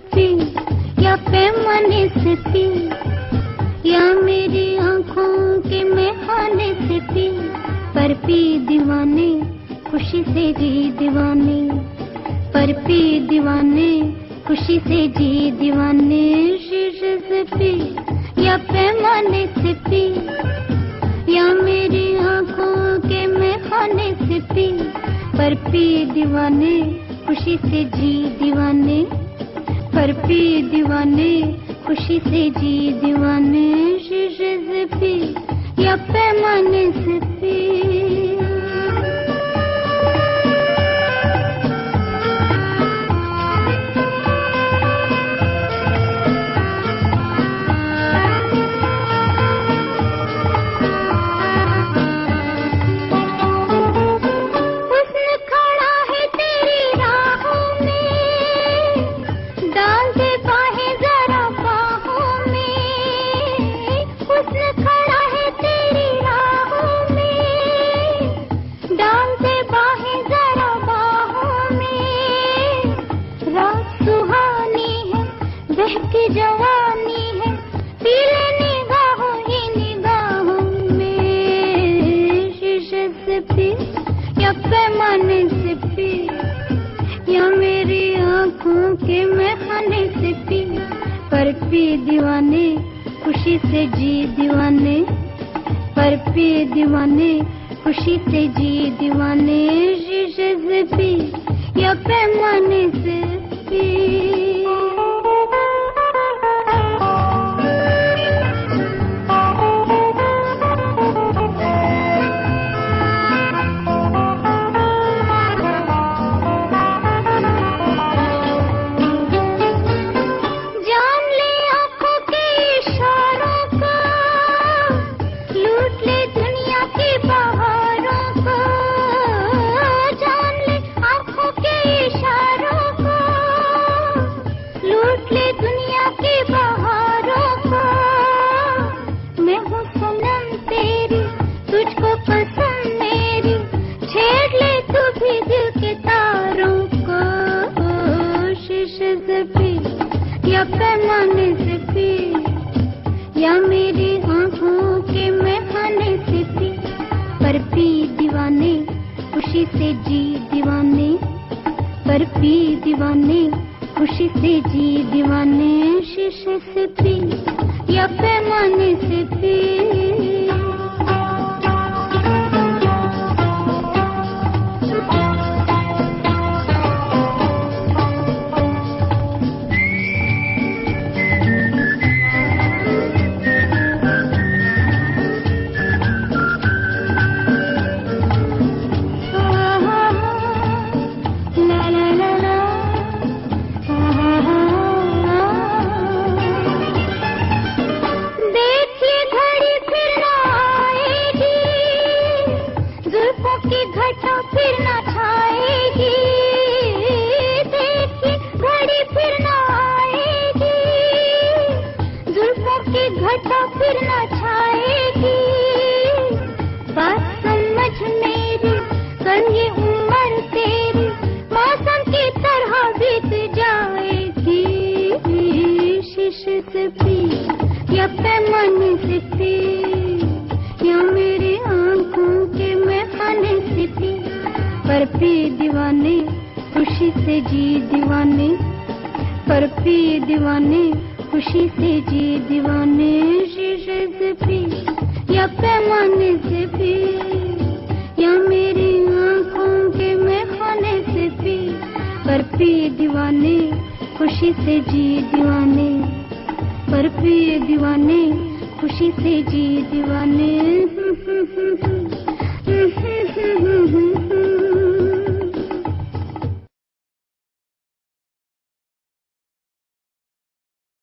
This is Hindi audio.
पी या पैमाने से पी, या मेरी आंखों के मैखाने से पी, पर पी दीवाने खुशी से जी दीवाने, पर पी दीवाने खुशी से जी दीवाने। शीशे से पी या पैमाने से पी, या मेरी आंखों के मैखाने से पी, पर पी दीवाने खुशी से जी दीवाने, पर पी दीवाने खुशी से जी दीवाने। शीशे से पी या पैमाने से पी। की जवानी है पीले निगाहों ही निगाहों में। शीशे से पी या पैमाने से पी, या मेरी आंखों के मैखाने से पी, पर पी दीवाने खुशी से जी दीवाने, पर पी दीवाने खुशी से जी दीवाने। शीशे से पी या पैमाने से पी। या पैमाने से पी, या मेरी आंखों के मैखाने से पी, पर पी दीवाने खुशी से जी दीवाने, पर पी दीवाने खुशी से जी दीवाने। शीशे से पी या पैमाने से पी। से पी या पैमाने से पी, या मेरी आंखों के मैखाने से पी, पर पी दीवाने खुशी से जी दीवाने, पर पी दीवाने खुशी से जी दीवाने। शीशे से पी या पैमाने से पी, या मेरी आंखों के मैखाने से पी, पर पी दीवाने खुशी से जी दीवाने, पर पी दीवाने खुशी से जी दीवाने।